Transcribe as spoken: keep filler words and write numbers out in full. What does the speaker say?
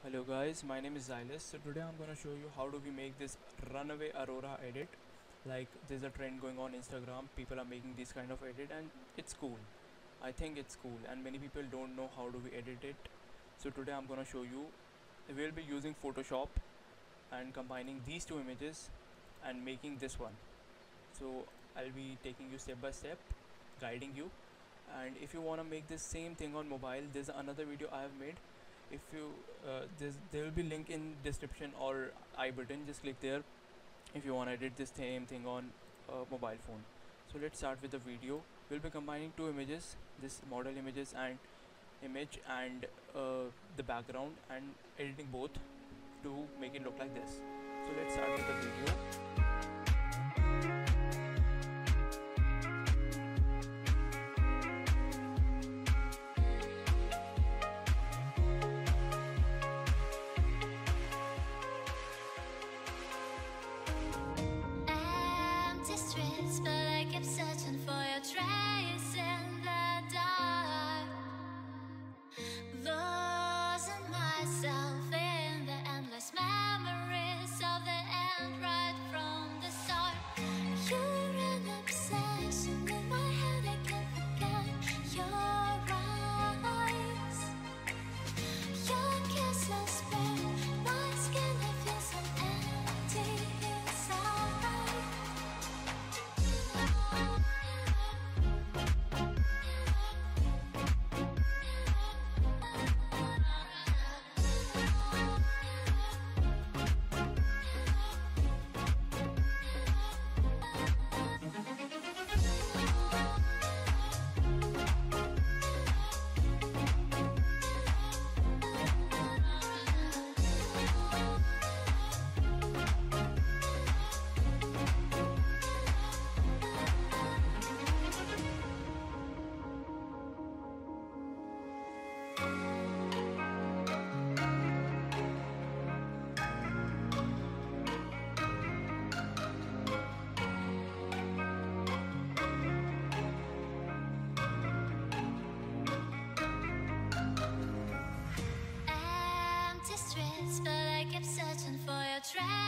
Hello guys, my name is Xylus. So today I'm gonna show you how do we make this runaway aurora edit. Like there's a trend going on Instagram, people are making this kind of edit and it's cool. I think it's cool and many people don't know how do we edit it. So today I'm gonna show you. We'll be using Photoshop and combining these two images and making this one. So I'll be taking you step by step, guiding you. And if you wanna make this same thing on mobile, there's another video I have made. If you uh, there will be link in description or I button, just click there if you want to edit this same thing on uh, mobile phone. So let's start with the video. We'll be combining two images, this model images and image and uh, the background, and editing both to make it look like this. So let's start with the video. Searching for your trace in the dark, losing myself in the endless memories of the end right from the start. You're an obsession in my head, I can't forget your eyes. Your kisses burn my skin, I feel so empty inside. But I kept searching for your trace.